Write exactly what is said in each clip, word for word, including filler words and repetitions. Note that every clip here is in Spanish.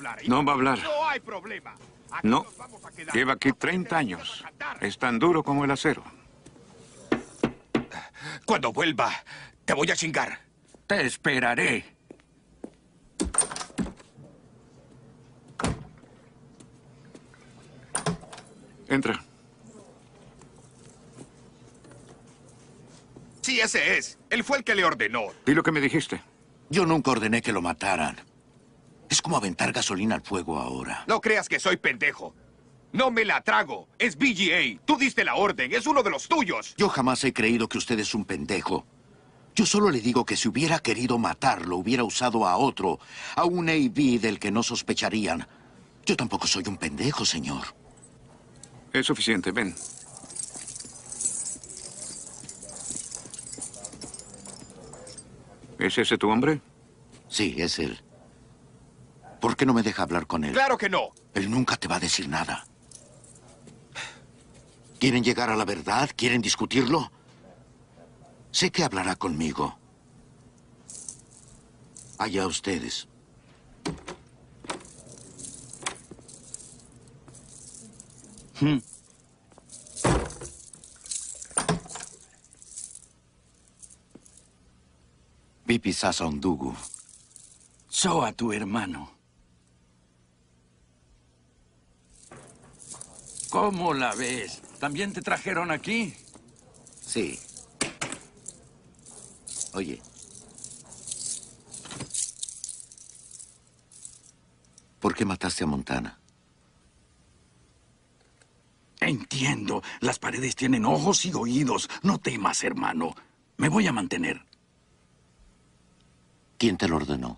hablar. No va a hablar. No hay problema. Aquí No. nos vamos a quedar. Lleva aquí treinta años. Es tan duro como el acero. Cuando vuelva, te voy a chingar. Te esperaré. Entra. Sí, ese es. Él fue el que le ordenó. ¿Y lo que me dijiste? Yo nunca ordené que lo mataran. Es como aventar gasolina al fuego ahora. No creas que soy pendejo. No me la trago. Es B G A. Tú diste la orden. Es uno de los tuyos. Yo jamás he creído que usted es un pendejo. Yo solo le digo que si hubiera querido matarlo, hubiera usado a otro, a un A V del que no sospecharían. Yo tampoco soy un pendejo, señor. Es suficiente, ven. ¿Es ese tu hombre? Sí, es él. ¿Por qué no me deja hablar con él? Claro que no. Él nunca te va a decir nada. ¿Quieren llegar a la verdad? ¿Quieren discutirlo? Sé que hablará conmigo. Allá ustedes. Hmm. Pipi Sasa Ondugu. So a tu hermano. ¿Cómo la ves? ¿También te trajeron aquí? Sí. Oye. ¿Por qué mataste a Montana? Entiendo. Las paredes tienen ojos y oídos. No temas, hermano. Me voy a mantener. ¿Quién te lo ordenó?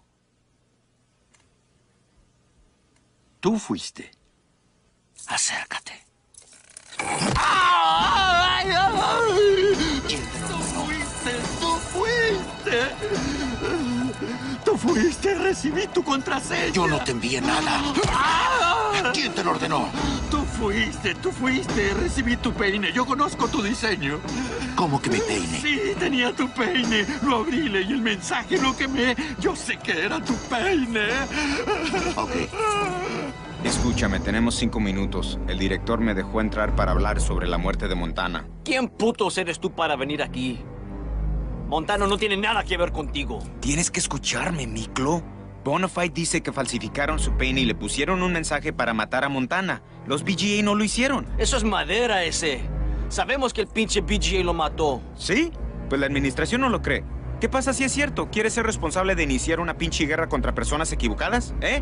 Tú fuiste. Acércate. ¡Tú fuiste! ¡Tú fuiste! ¡Tú fuiste! ¡Recibí tu contraseña! Yo no te envié nada. ¡Ah! ¿Quién te lo ordenó? Tú fuiste, tú fuiste. Recibí tu peine. Yo conozco tu diseño. ¿Cómo que mi peine? Sí, tenía tu peine. Lo abrí, leí el mensaje, lo quemé. Yo sé que era tu peine. Ok. Escúchame, tenemos cinco minutos. El director me dejó entrar para hablar sobre la muerte de Montana. ¿Quién putos eres tú para venir aquí? Montana no tiene nada que ver contigo. Tienes que escucharme, Miklo. Bonafide dice que falsificaron su peine y le pusieron un mensaje para matar a Montana. Los B G A no lo hicieron. Eso es madera, ese. Sabemos que el pinche B G A lo mató. ¿Sí? Pues la administración no lo cree. ¿Qué pasa si es cierto? ¿Quieres ser responsable de iniciar una pinche guerra contra personas equivocadas? ¿Eh?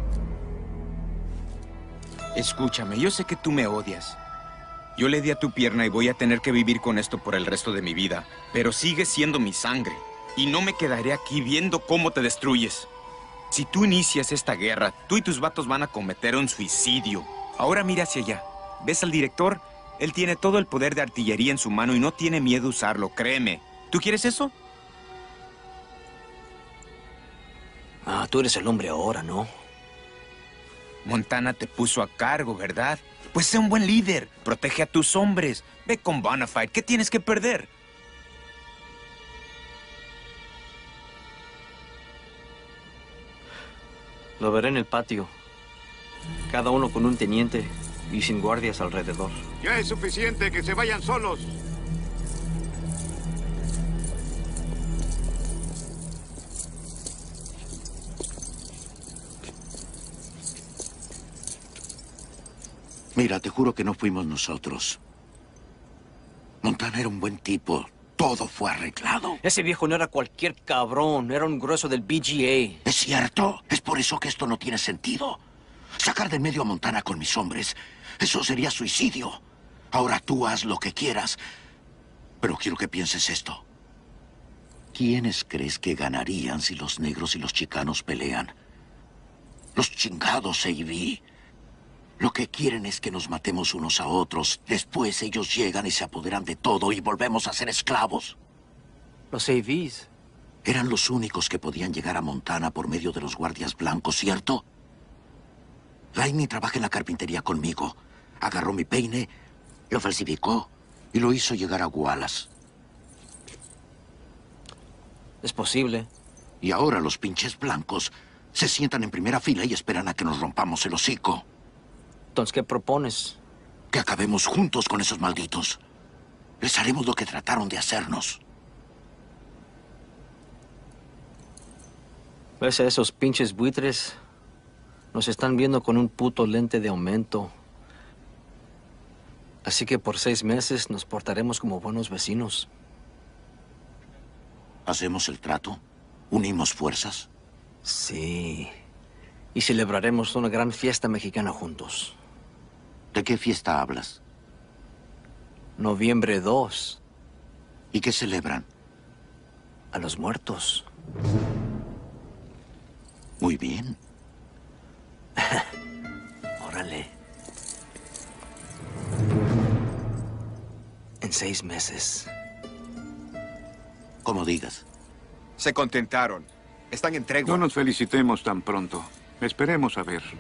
Escúchame, yo sé que tú me odias. Yo le di a tu pierna y voy a tener que vivir con esto por el resto de mi vida. Pero sigue siendo mi sangre. Y no me quedaré aquí viendo cómo te destruyes. Si tú inicias esta guerra, tú y tus vatos van a cometer un suicidio. Ahora mira hacia allá. ¿Ves al director? Él tiene todo el poder de artillería en su mano y no tiene miedo a usarlo, créeme. ¿Tú quieres eso? Ah, tú eres el hombre ahora, ¿no? Montana te puso a cargo, ¿verdad? Pues sé un buen líder. Protege a tus hombres. Ve con Bonafide. ¿Qué tienes que perder? Lo veré en el patio. Cada uno con un teniente y sin guardias alrededor. Ya es suficiente que se vayan solos. Mira, te juro que no fuimos nosotros. Montana era un buen tipo. Todo fue arreglado. Ese viejo no era cualquier cabrón. Era un grueso del B G A. ¿Es cierto? Es por eso que esto no tiene sentido. Sacar de en medio a Montana con mis hombres, eso sería suicidio. Ahora tú haz lo que quieras. Pero quiero que pienses esto. ¿Quiénes crees que ganarían si los negros y los chicanos pelean? Los chingados A V. Lo que quieren es que nos matemos unos a otros. Después ellos llegan y se apoderan de todo y volvemos a ser esclavos. Los A Vs. Eran los únicos que podían llegar a Montana por medio de los guardias blancos, ¿cierto? Lightning trabaja en la carpintería conmigo. Agarró mi peine, lo falsificó y lo hizo llegar a Wallace. Es posible. Y ahora los pinches blancos Se sientan en primera fila y esperan a que nos rompamos el hocico. Entonces, ¿qué propones? Que acabemos juntos con esos malditos. Les haremos lo que trataron de hacernos. ¿Ves a esos pinches buitres? Nos están viendo con un puto lente de aumento. Así que por seis meses nos portaremos como buenos vecinos. ¿Hacemos el trato? ¿Unimos fuerzas? Sí. Y celebraremos una gran fiesta mexicana juntos. ¿De qué fiesta hablas? Noviembre dos. ¿Y qué celebran? A los muertos. Muy bien. Órale. En seis meses. Como digas. Se contentaron. Están en tregua. No nos felicitemos tan pronto. Esperemos a ver.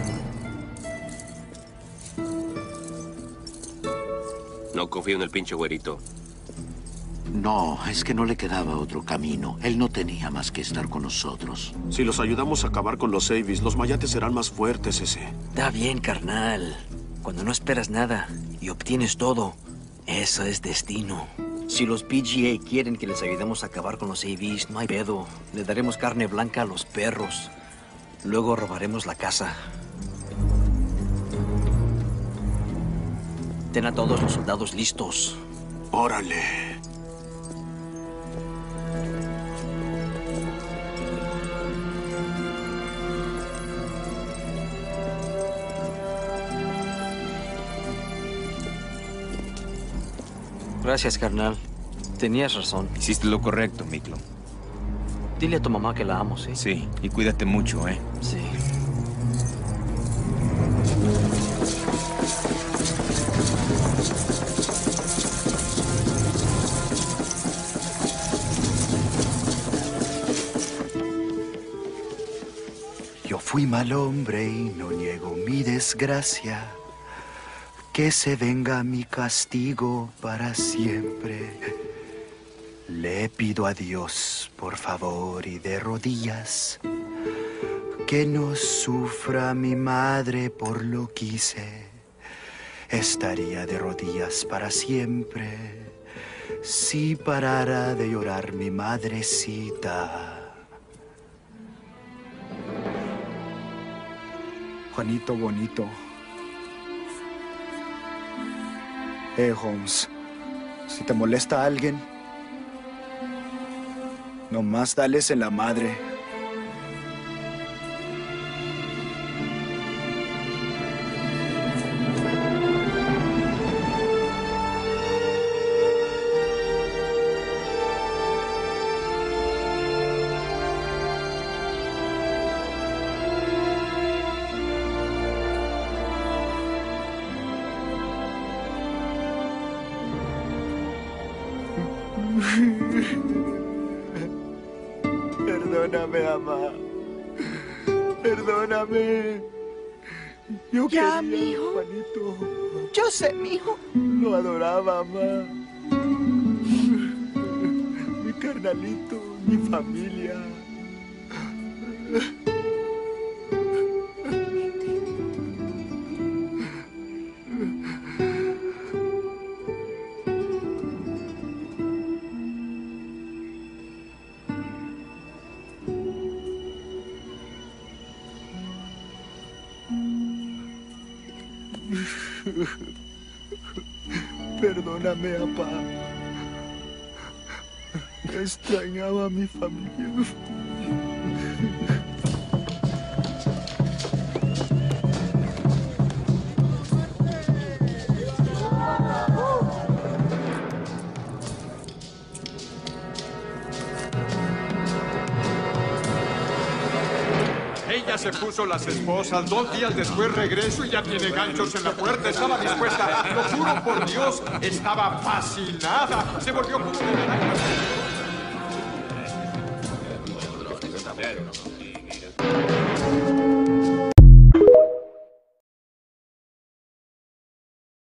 No confío en el pinche güerito. No, es que no le quedaba otro camino. Él no tenía más que estar con nosotros. Si los ayudamos a acabar con los Avis, los mayates serán más fuertes, ese. Está bien, carnal. Cuando no esperas nada y obtienes todo, eso es destino. Si los P G A quieren que les ayudemos a acabar con los A Vs, no hay pedo. Le daremos carne blanca a los perros. Luego robaremos la casa. Ten a todos los soldados listos. Órale. Gracias, carnal. Tenías razón. Hiciste lo correcto, Miklo. Dile a tu mamá que la amo, ¿sí? Sí, y cuídate mucho, ¿eh? Sí. Yo fui mal hombre y no niego mi desgracia. Que se venga mi castigo para siempre. Le pido a Dios, por favor, y de rodillas, que no sufra mi madre por lo que hice. Estaría de rodillas para siempre si parara de llorar mi madrecita. Juanito bonito. Eh, Holmes, si te molesta a alguien, nomás dales en la madre. Perdóname, mamá. Perdóname. Yo Ya, quería, mijo. Juanito. Yo sé, mijo. Lo adoraba, mamá. Mi carnalito, mi familia. Perdóname, papá. Extrañaba a mi familia. Ella se puso las esposas, dos días después regreso y ya tiene ganchos en la puerta. Estaba dispuesta, lo juro por Dios, estaba fascinada. Se volvió como una...